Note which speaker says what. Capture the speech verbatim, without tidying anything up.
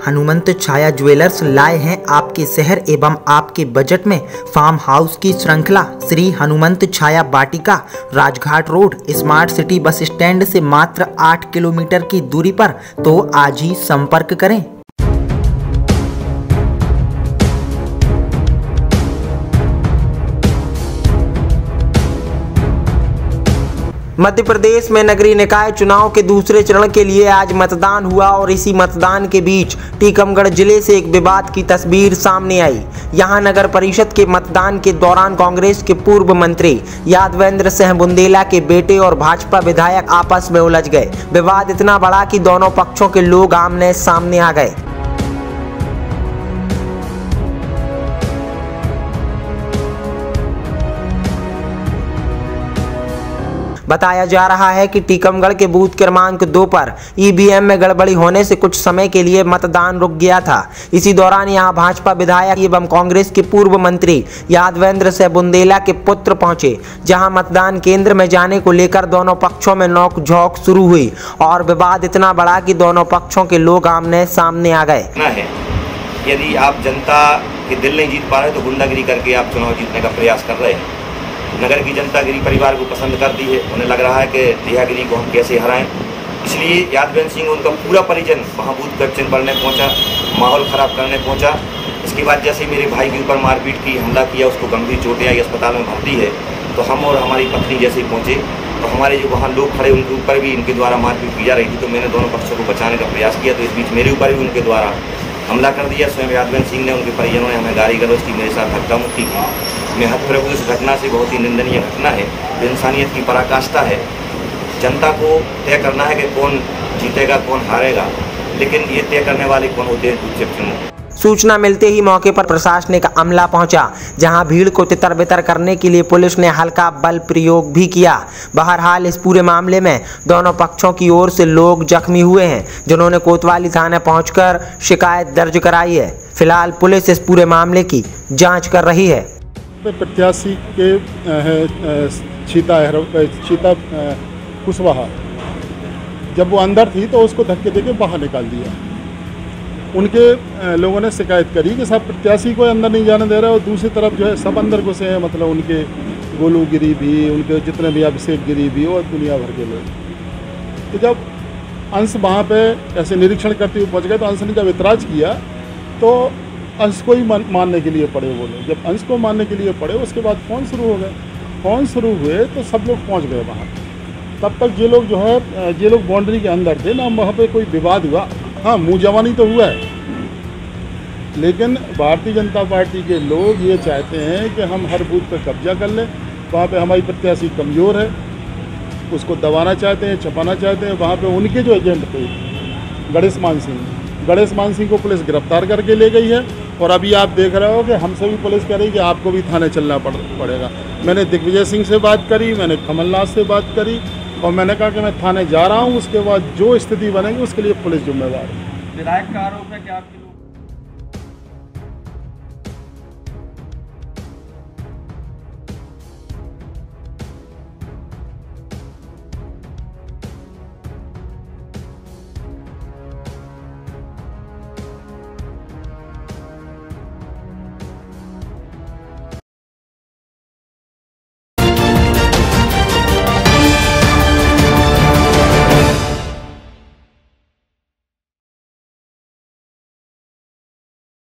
Speaker 1: हनुमंत छाया jewellers लाए हैं आपके शहर एवं आपके बजट में फार्म हाउस की श्रृंखला Shri Hanumant Chhaya Vatika, Rajghat road, smart city bus stand से मात्र आठ किलोमीटर की दूरी पर। तो आज ही संपर्क करें। मध्य प्रदेश में नगरीय निकाय चुनाव के दूसरे चरण के लिए आज मतदान हुआ और इसी मतदान के बीच टीकमगढ़ जिले से एक विवाद की तस्वीर सामने आई। यहां नगर परिषद के मतदान के दौरान कांग्रेस के पूर्व मंत्री यादवेंद्र सिंह बुंदेला के बेटे और भाजपा विधायक आपस में उलझ गए। विवाद इतना बड़ा कि दोनों पक्षों के लोग आमने सामने आ गए। बताया जा रहा है कि टीकमगढ़ के बूथ क्रमांक दो पर ईवीएम में गड़बड़ी होने से कुछ समय के लिए मतदान रुक गया था। इसी दौरान यहां भाजपा विधायक एवं कांग्रेस के पूर्व मंत्री यादवेंद्र सिंह बुंदेला के पुत्र पहुंचे, जहां मतदान केंद्र में जाने को लेकर दोनों पक्षों में नोक-झोंक शुरू हुई और विवाद इतना बढ़ा कि दोनों पक्षों के लोग आमने सामने आ गए।
Speaker 2: यदि आप जनता के दिल नहीं जीत पा रहे तो गुंडागिरी करके आप चुनाव जीतने का प्रयास कर रहे हैं। नगर की जनता गिरी परिवार को पसंद करती है, उन्हें लग रहा है कि रिहागिरी को हम कैसे हराएं, इसलिए यादवेंद्र सिंह उनका पूरा परिजन वहाँ बूथ कच्चन पढ़ने पहुँचा, माहौल ख़राब करने पहुँचा। इसके बाद जैसे मेरे भाई के ऊपर मारपीट की, हमला किया, उसको गंभीर चोटें आई, अस्पताल में भर्ती है, तो हम और हमारी पत्नी जैसे पहुँचे तो हमारे जो वहाँ लोग खड़े उनके ऊपर भी इनके द्वारा मारपीट की जा रही थी। तो मैंने दोनों पक्षों को बचाने का प्रयास किया, तो इस बीच मेरे ऊपर भी उनके द्वारा हमला कर दिया। स्वयं यादवेंद्र सिंह ने, उनके परिजनों ने हमें गाली गलौज की, मेरे साथ धक्का मुक्की की। मैं हतप्रभ इस घटना से बहुत ही निंदनीय घटना है, इंसानियत की पराकाष्ठा है। जनता को तय करना है कि कौन जीतेगा कौन हारेगा, लेकिन ये तय करने वाले कौन होते हैं दूसरे चुनाव।
Speaker 1: सूचना मिलते ही मौके पर प्रशासनिक अमला पहुंचा, जहां भीड़ को तितर बितर करने के लिए पुलिस ने हल्का बल प्रयोग भी किया। बहरहाल इस पूरे मामले में दोनों पक्षों की ओर से लोग जख्मी हुए हैं, जिन्होंने कोतवाली थाने पहुंचकर शिकायत दर्ज कराई है। फिलहाल पुलिस इस पूरे मामले की जांच कर रही है।
Speaker 3: प्रत्याशी के चीता चीता कुशवाहा जब वो अंदर थी तो उसको धक्के देके बाहर निकाल दिया। उनके लोगों ने शिकायत करी कि साहब प्रत्याशी को अंदर नहीं जाने दे रहे और दूसरी तरफ जो है सब अंदर घुसे हैं, मतलब उनके गोलू गिरी भी, उनके जितने भी अभिषेक गिरी भी और दुनिया भर के लोग। तो जब अंश वहाँ पे ऐसे निरीक्षण करते हुए पहुँच गए तो अंश ने जब इतराज़ किया तो अंश को ही मानने के लिए पड़े वो लोग। जब अंश को मानने के लिए पड़े उसके बाद फ़ोन शुरू हो गए। फ़ोन शुरू हुए तो सब लोग पहुँच गए वहाँ। तब तक ये लोग जो है ये लोग बाउंड्री के अंदर थे ना, वहाँ पे कोई विवाद हुआ। हाँ, मुँह जवानी तो हुआ है, लेकिन भारतीय जनता पार्टी के लोग ये चाहते हैं कि हम हर बूथ पर कब्जा कर लें। वहाँ पे हमारी प्रत्याशी कमज़ोर है, उसको दबाना चाहते हैं, छपाना चाहते हैं। वहाँ पे उनके जो एजेंट थे गणेश मान सिंह, गणेश मान सिंह को पुलिस गिरफ्तार करके ले गई है। और अभी आप देख रहे हो कि हमसे भी पुलिस कह रही है कि आपको भी थाने चलना पड़ पड़ेगा। मैंने दिग्विजय सिंह से बात करी, मैंने कमलनाथ से बात करी और मैंने कहा कि मैं थाने जा रहा हूँ, उसके बाद जो स्थिति बनेगी उसके लिए पुलिस जिम्मेदार है।
Speaker 4: विधायक का आरोप है कि आपके